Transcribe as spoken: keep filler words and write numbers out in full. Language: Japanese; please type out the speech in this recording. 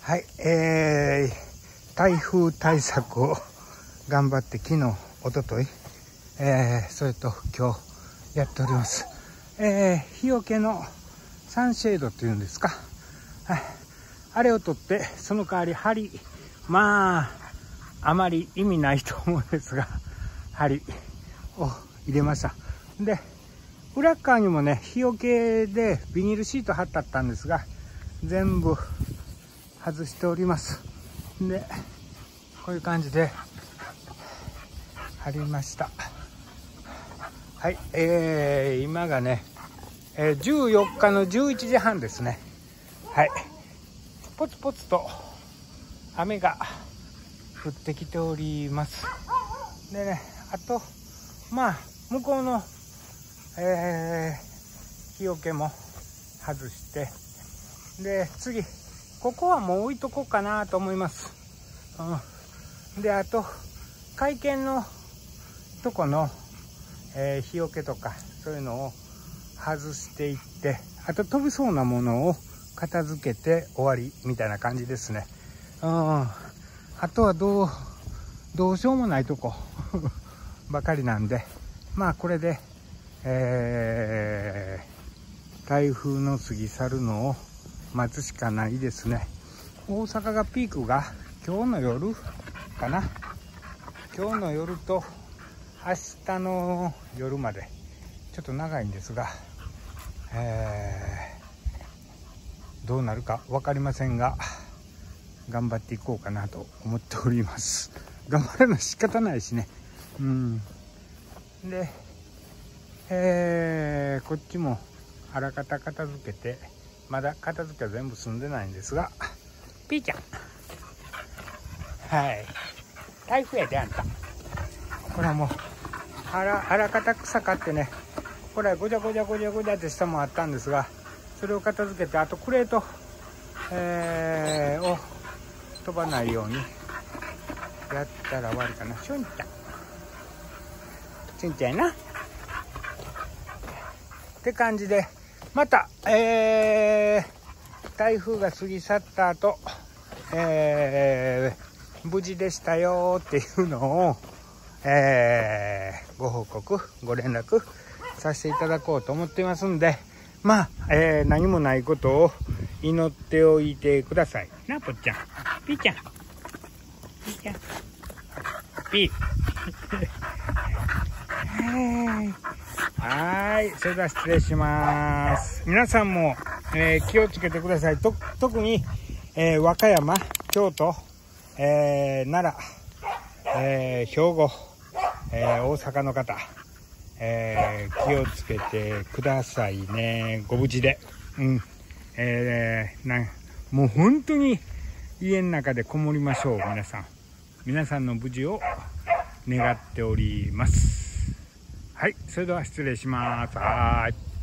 はい、えー、台風対策を頑張って昨日、おととい、えー、それと今日やっております。えー、日よけのサンシェードっていうんですか。はい、あれを取って、その代わり針、まあ、あまり意味ないと思うんですが、針を入れました。で、裏側にもね、日よけでビニールシート貼ってあったんですが、全部外しております。で、こういう感じで貼りました。はい、えー、今がね、えー、じゅうよっかのじゅういちじはんですね。はい、ポツポツと雨が降ってきております。でね、あと、まあ、向こうの、えー、日よけも外して、で、次、ここはもう置いとこうかなと思います。うん、で、あと、会見のとこの、えー、日よけとか、そういうのを外していって、あと飛びそうなものを片付けて終わりみたいな感じですね。うん、あとはどう、どうしようもないとこばかりなんで、まあこれで、えー、台風の過ぎ去るのを待つしかないですね。大阪がピークが今日の夜かな。今日の夜と明日の夜までちょっと長いんですが、えー、どうなるか分かりませんが、頑張っていこうかなと思っております。頑張るの仕方ないしね。うん。で、えー、こっちもあらかた片付けて、まだ片付けは全部済んでないんですが、ピーちゃん。はい。台風やで、あんた。これはもう、あら、あらかた草買ってね、これはごちゃごちゃごちゃごちゃって下もあったんですが、それを片付けて、あとクレート、えー、を飛ばないようにやったら終わりかな。しゅんちゃん。しゅんちゃんやな。って感じで、また、えー、台風が過ぎ去った後、えー、無事でしたよっていうのを、えー、ご報告、ご連絡させていただこうと思っていますんで、まあ、えー、何もないことを祈っておいてください。な、ぽっちゃん。ピーちゃん。ピーちゃん。ピー。はい。それでは失礼します。皆さんも、えー、気をつけてください。と、特に、えー、和歌山、京都、えー、奈良、えー、兵庫、えー、大阪の方、えー、気をつけてくださいね。ご無事で。うん。えー、な、もう本当に家の中でこもりましょう。皆さん。皆さんの無事を願っております。はい。それでは失礼します。はーい。